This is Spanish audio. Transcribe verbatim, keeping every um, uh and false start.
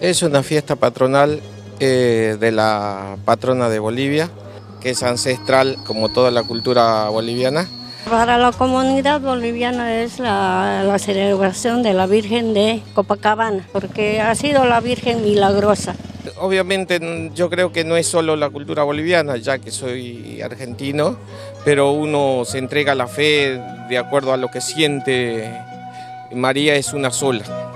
Es una fiesta patronal eh, de la patrona de Bolivia, que es ancestral como toda la cultura boliviana. Para la comunidad boliviana es la, la celebración de la Virgen de Copacabana, porque ha sido la Virgen milagrosa. Obviamente yo creo que no es solo la cultura boliviana, ya que soy argentino, pero uno se entrega a la fe de acuerdo a lo que siente. María es una sola.